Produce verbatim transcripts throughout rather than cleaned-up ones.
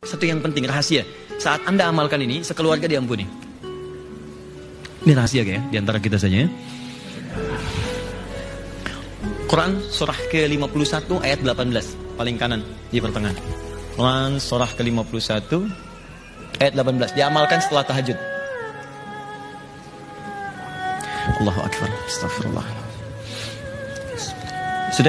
Satu yang penting, rahasia. Saat Anda amalkan ini, sekeluarga diampuni. Ini rahasia ya, di antara kita saja ya. Quran surah ke lima puluh satu ayat delapan belas, paling kanan di pertengahan. Quran surah ke lima puluh satu ayat delapan belas, diamalkan setelah tahajud. Allahu Akbar, astagfirullah. Sudah?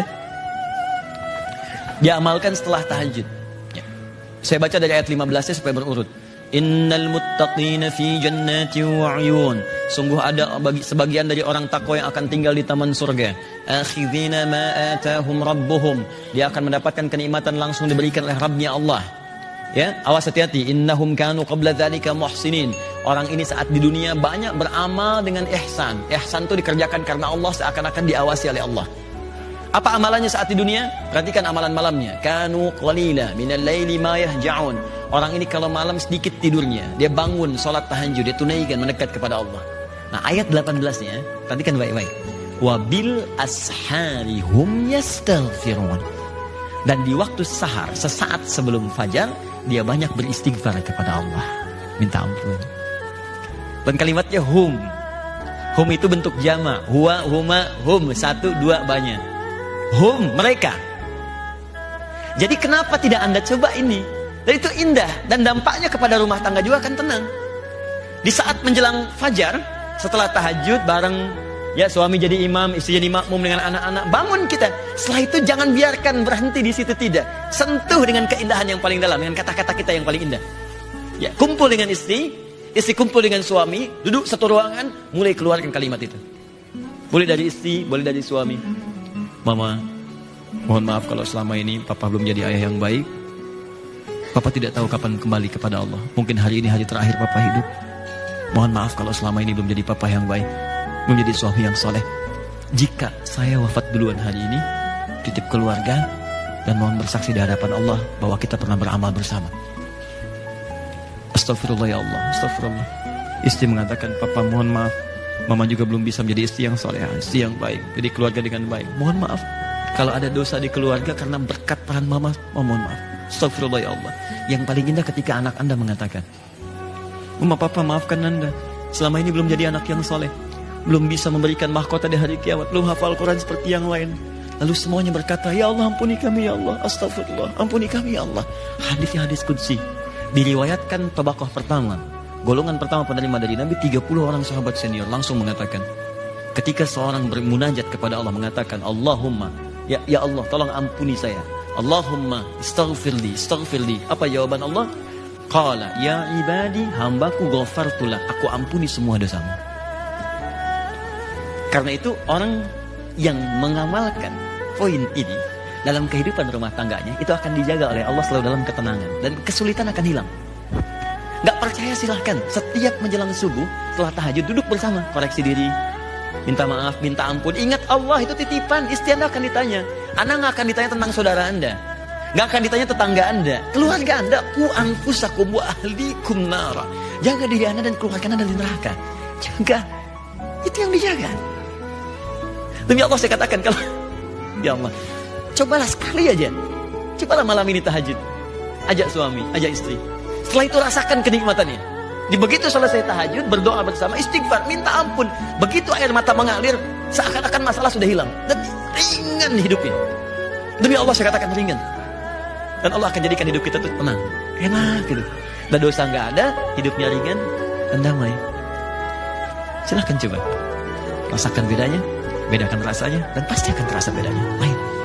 Diamalkan setelah tahajud ya. Saya baca dari ayat lima belas supaya berurut. Innal muttaqina fi jannati wa 'uyun. Sungguh ada bagi sebagian dari orang takwa yang akan tinggal di taman surga. Akhidhina ma atahum rabbuhum. Dia akan mendapatkan kenikmatan langsung diberikan oleh Rabbnya Allah. Ya, awas hati-hati. Innahum kanu qabla dzalika muhsinin. Orang ini saat di dunia banyak beramal dengan ihsan. Ihsan itu dikerjakan karena Allah, seakan-akan diawasi oleh Allah. Apa amalannya saat di dunia? Perhatikan amalan malamnya. Kanu qalila minal laili ma yahja'un. Orang ini kalau malam sedikit tidurnya, dia bangun salat tahajud, dia tunaikan mendekat kepada Allah. Nah, ayat delapan belas-nya, perhatikan baik-baik. Wa bil ashari hum yastaghfirun. Dan di waktu sahar, sesaat sebelum fajar, dia banyak beristighfar kepada Allah, minta ampun. Dan kalimatnya hum. Hum itu bentuk jama. Huwa, huma, hum. Satu, dua, banyak. Hum, mereka. Jadi kenapa tidak Anda coba ini? Dan itu indah. Dan dampaknya kepada rumah tangga juga akan tenang. Di saat menjelang fajar, setelah tahajud bareng, ya suami jadi imam, istri jadi makmum dengan anak-anak, bangun kita. Setelah itu jangan biarkan berhenti di situ, tidak. Sentuh dengan keindahan yang paling dalam, dengan kata-kata kita yang paling indah. Ya, kumpul dengan istri, istri kumpul dengan suami, duduk satu ruangan, mulai keluarkan kalimat itu. Boleh dari istri, boleh dari suami. Mama, mohon maaf kalau selama ini Papa belum jadi ayah yang baik. Papa tidak tahu kapan kembali kepada Allah. Mungkin hari ini hari terakhir Papa hidup. Mohon maaf kalau selama ini belum jadi Papa yang baik, belum jadi suami yang soleh. Jika saya wafat duluan hari ini, titip keluarga dan mohon bersaksi di hadapan Allah bahwa kita pernah beramal bersama. Astagfirullah ya Allah, astagfirullah. Istri mengatakan, Papa mohon maaf, Mama juga belum bisa menjadi istri yang soleh, istri yang baik, jadi keluarga dengan baik. Mohon maaf kalau ada dosa di keluarga karena berkat peran Mama, oh, mohon maaf. Astagfirullah ya Allah. Yang paling indah ketika anak Anda mengatakan, Mama, Papa maafkan Anda, selama ini belum jadi anak yang soleh, belum bisa memberikan mahkota di hari kiamat, belum hafal Quran seperti yang lain. Lalu semuanya berkata, ya Allah ampuni kami ya Allah, astagfirullah, ampuni kami ya Allah. Hadisnya hadis qudsi. Diriwayatkan tabaqah pertama, golongan pertama penerima dari Nabi, tiga puluh orang sahabat senior langsung mengatakan, ketika seorang bermunajat kepada Allah mengatakan, Allahumma, ya, ya Allah tolong ampuni saya, Allahumma astaghfirli, astaghfirli. Apa jawaban Allah? Qala ya ibadi, hambaku ghafartullah, aku ampuni semua dosamu. Karena itu orang yang mengamalkan poin ini dalam kehidupan rumah tangganya, itu akan dijaga oleh Allah selalu dalam ketenangan, dan kesulitan akan hilang. Gak percaya silahkan, setiap menjelang subuh setelah tahajud duduk bersama, koreksi diri, minta maaf, minta ampun. Ingat Allah itu titipan. Istri Anda akan ditanya, Anda gak akan ditanya tentang saudara Anda, gak akan ditanya tetangga Anda, keluarga Anda. Ku anfusakum wa ahlikum nara. Jaga diri Anda dan keluarga Anda dari neraka. Jaga, itu yang dijaga. Demi Allah saya katakan, kalau ya Allah, cobalah sekali aja, cobalah malam ini tahajud, ajak suami, ajak istri. Setelah itu rasakan kenikmatannya. Di begitu selesai tahajud, berdoa bersama, istighfar, minta ampun. Begitu air mata mengalir, seakan-akan masalah sudah hilang. Dan ringan hidupnya. Demi Allah saya katakan ringan. Dan Allah akan jadikan hidup kita itu tenang, enak gitu. Dan dosa nggak ada, hidupnya ringan dan damai. Silahkan coba, rasakan bedanya, bedakan rasanya, dan pasti akan terasa bedanya. Baik.